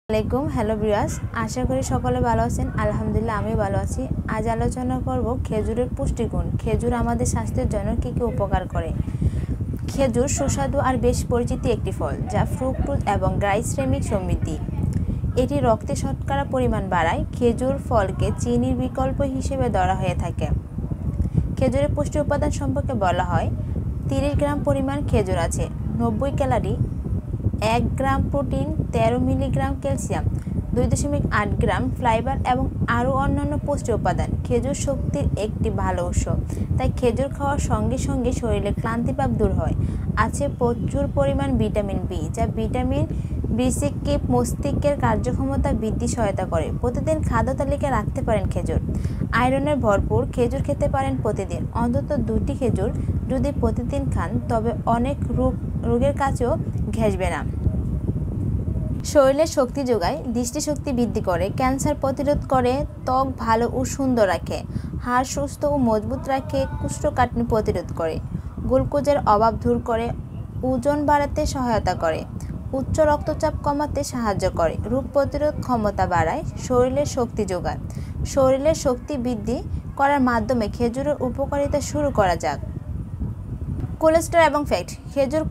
আলাইকুম hello viewers, আশা করি সকলে ভালো আছেন। আলহামদুলিল্লাহ আমিও ভালো আছি। আজ আলোচনা করব খেজুরের পুষ্টিগুণ। খেজুর আমাদের স্বাস্থ্যের জন্য কী কী উপকার করে। খেজুর সুস্বাদু আর বেশ পরিচিত একটি ফল, যা ফ্রুক্টোজ এবং গ্লাইসেমিক সমৃদ্ধি। এটি রক্তে শর্করার পরিমাণ বাড়ায়। খেজুর ফলকে চিনির বিকল্প হিসেবে ধরা হয়ে থাকে। খেজুরের পুষ্টি উপাদান সম্পর্কে বলা হয়, 30 গ্রাম পরিমাণ খেজুর আছে, 90 calorie, 1 gram protein, 13 milligram calcium, 2.8 gram fibre এবং আরও অন্যান্য পুষ্টি উপাদান। খেজুর শক্তির একটি ভালো উৎস, তাই খেজুর খাওয়ার সঙ্গে সঙ্গে শরীরে ক্লান্তিভাব দূর হয়। আছে প্রচুর পরিমাণ ভিটামিন বি, যা ভিটামিন বি6কে মস্তিষ্কের কার্যক্ষমতা বৃদ্ধি সহায়তা করে। প্রতিদিন খাদ্য তালিকায় রাখতে পারেন খেজুর। আয়রনের ভরপুর, খেজুর খেতে পারেন প্রতিদিন অন্তত 2টি খেজুর যদি প্রতিদিন খান, তবে অনেক রোগের কাছেও ঘেঁষবে না। শরীরে শক্তি যোগায়, দৃষ্টিশক্তি বৃদ্ধি করে, ক্যান্সার প্রতিরোধ করে, ত্বক ভালো ও সুন্দর রাখে, হাড় সুস্থ ও মজবুত রাখে, কোষ্ঠকাঠিন্য প্রতিরোধ করে, গ্লুকোজের অভাব দূর করে, ওজন বাড়াতে সহায়তা করে, উচ্চ রক্তচাপ কমাতে সাহায্য করে, রোগ প্রতিরোধ ক্ষমতা বাড়ায়, শরীরের শক্তি যোগায়। শরীরের শক্তি বৃদ্ধি করার মাধ্যমে খেজুরের উপকারিতা শুরু করা যাক। কোলেস্টেরল এবং ফ্যাট। খেজুর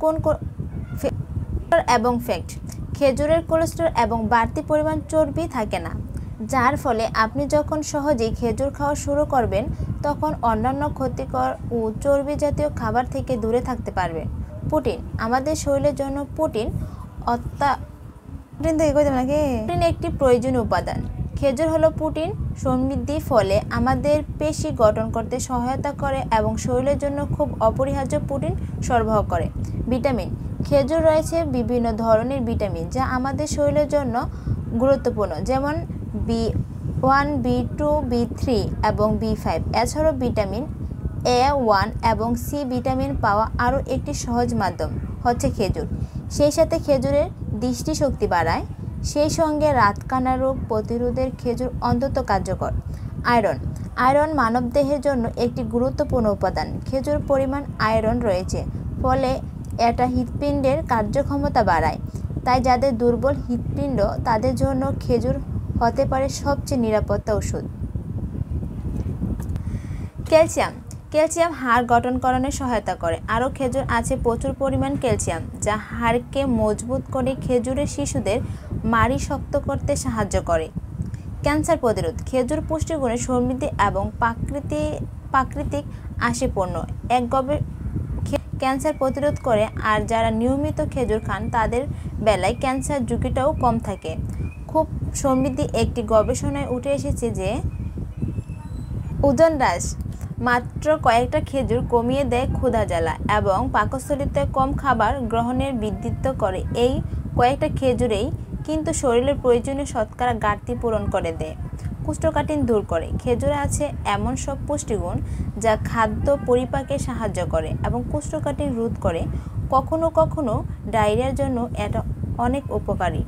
এবং ফ্যাট। খেজুরের কোলেস্টেরল এবং বাড়তি পরিমাণ চর্বি থাকে না, যার ফলে আপনি যখন সহজেই খেজুর খাওয়া শুরু করবেন, তখন অন্যান্য ক্ষতিকর ও চর্বি জাতীয় খাবার থেকে দূরে থাকতে পারবেন। প্রোটিন। আমাদের শরীরের জন্য প্রোটিন একটি প্রয়োজনীয় উপাদান। খেজুর হলো প্রোটিন সমৃদ্ধি, ফলে আমাদের পেশি গঠন করতে সহায়তা করে এবং শরীরের জন্য খুব অপরিহার্য প্রোটিন সরবরাহ করে। ভিটামিন। খেজুর রয়েছে বিভিন্ন ধরনের ভিটামিন, যা আমাদের শরীরের জন্য গুরুত্বপূর্ণ, যেমন B1, B2, B3 এবং B5। এছাড়াও ভিটামিন A1 এবং C ভিটামিন পাওয়া আরও একটি সহজ মাধ্যম হচ্ছে খেজুর। সেই সাথে খেজুরের দৃষ্টিশক্তি বাড়ায়, সেই সঙ্গে রাতকানা রোগ প্রতিরোধের খেজুর অত্যন্ত কার্যকর। আয়রন। আয়রন মানবদেহের জন্য একটি গুরুত্বপূর্ণ উপাদান। খেজুর পরিমাণ আয়রন রয়েছে, ফলে এটা হৃৎপিণ্ডের কার্যক্ষমতা বাড়ায়। তাই যাদের দুর্বল হৃৎপিণ্ড, তাদের জন্য খেজুর হতে পারে সবচেয়ে নিরাপত্তা ওষুধ। ক্যালসিয়াম। ক্যালসিয়াম হাড় গঠনকরণে সহায়তা করে। আরও খেজুর আছে প্রচুর পরিমাণ ক্যালসিয়াম, যা হাড়কে মজবুত করে। খেজুরের শিশুদের মাড়ি শক্ত করতে সাহায্য করে। ক্যান্সার প্রতিরোধ। খেজুর পুষ্টিগুণে সমৃদ্ধ এবং প্রাকৃতিক আশিপূর্ণ ক্যান্সার প্রতিরোধ করে, আর যারা নিয়মিত খেজুর খান, তাদের বেলায় ক্যান্সার ঝুঁকিটাও কম থাকে। খুব সমৃদ্ধ একটি গবেষণায় উঠে এসেছে যে ওজন হ্রাস, মাত্র কয়েকটা খেজুর কমিয়ে দেয় ক্ষুধা জ্বালা এবং পাকস্থলীতে কম খাবার গ্রহণের বৃদ্ধিত্ব করে। এই কয়েকটা খেজুরেই কিন্তু শরীরের প্রয়োজনীয় শর্করা ঘাটতি পূরণ করে দেয়, কোষ্ঠকাঠিন্য দূর করে। খেজুরে আছে এমন সব পুষ্টিগুণ যা খাদ্য পরিপাকে সাহায্য করে এবং কোষ্ঠকাঠিন্য রোধ করে। কখনো কখনো ডায়রিয়ার জন্য এটা অনেক উপকারী।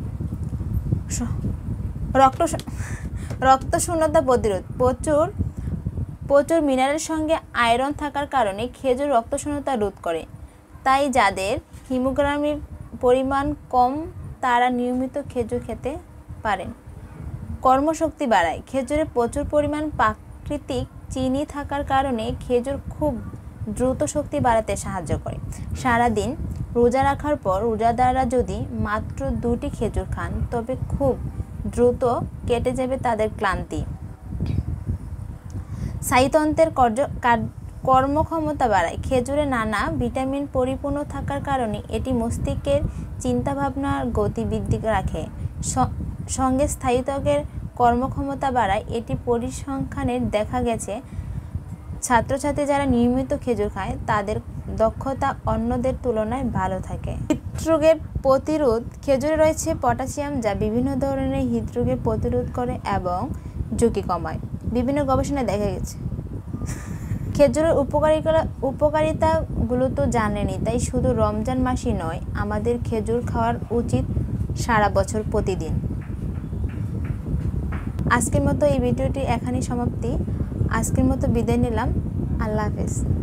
রক্ত শূন্যতা প্রতিরোধ। প্রচুর মিনারেলের সঙ্গে আয়রন থাকার কারণে খেজুর রক্ত শূন্যতা রোধ করে। তাই যাদের হিমোগ্লোবিনের পরিমাণ কম, তারা নিয়মিত খেজুর খেতে পারেন। কর্মশক্তি বাড়ায়। খেজুরে প্রচুর পরিমাণ প্রাকৃতিক চিনি থাকার কারণে খেজুর খুব দ্রুত শক্তি বাড়াতে সাহায্য করে। সারাদিন রোজা রাখার পর রোজাদাররা যদি মাত্র 2টি খেজুর খান, তবে খুব দ্রুত কেটে যাবে তাদের ক্লান্তি। স্নায়ুতন্ত্রের কর্মক্ষমতা বাড়ায়। খেজুরে নানা ভিটামিন পরিপূর্ণ থাকার কারণে এটি মস্তিষ্কের চিন্তাভাবনার গতি বৃদ্ধি রাখে, সঙ্গে স্নায়ুতন্ত্রের কর্মক্ষমতা বাড়ায়। এটি পরিসংখ্যানে দেখা গেছে, ছাত্রছাত্রী যারা নিয়মিত খেজুর খায়, তাদের দক্ষতা অন্যদের তুলনায় ভালো থাকে। হৃদরোগের প্রতিরোধ। খেজুরে রয়েছে পটাশিয়াম, যা বিভিন্ন ধরনের হৃদরোগের প্রতিরোধ করে এবং ঝুঁকি কমায়। বিভিন্ন গবেষণায় দেখা গেছে। খেজুরের উপকারিতাগুলো তো জানেনই, তাই শুধু রমজান মাসই নয়, আমাদের খেজুর খাওয়ার উচিত সারা বছর প্রতিদিন। আজকের মতো এই ভিডিওটি এখানেই সমাপ্তি। আজকের মতো বিদায় নিলাম। আল্লাহ হাফেজ।